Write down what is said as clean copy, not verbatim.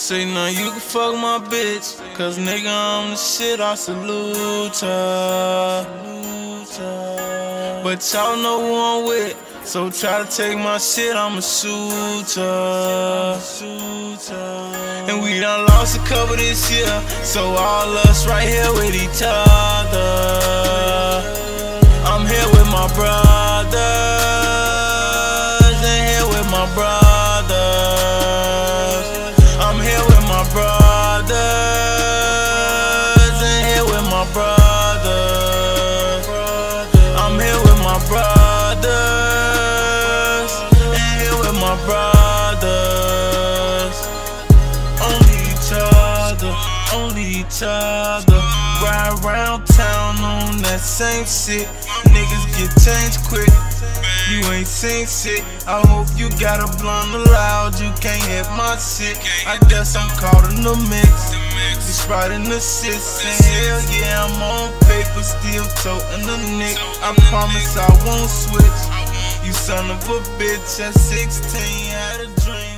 Say now you can fuck my bitch, cause nigga I'm the shit, I salute her. But y'all know who I'm with, so try to take my shit, I'ma shoot her. And we done lost a couple this year, so all us right here with each other. I'm here with my brothers, and here with my brothers. I'm here with my brothers, and here with my brothers. I'm here with my brothers, and here with my brothers. Only each other, only each other. Ride around town on that same shit. Niggas get changed quick, you ain't seen shit. I hope you got a blunt allowed, you can't hit my shit. I guess I'm caught in the mix, just right in the shit. And hell yeah, I'm on paper, still toting the nick. I promise I won't switch. You son of a bitch at 16 had a dream.